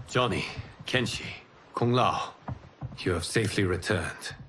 Johnny, Kenshi, Kung Lao, you have safely returned.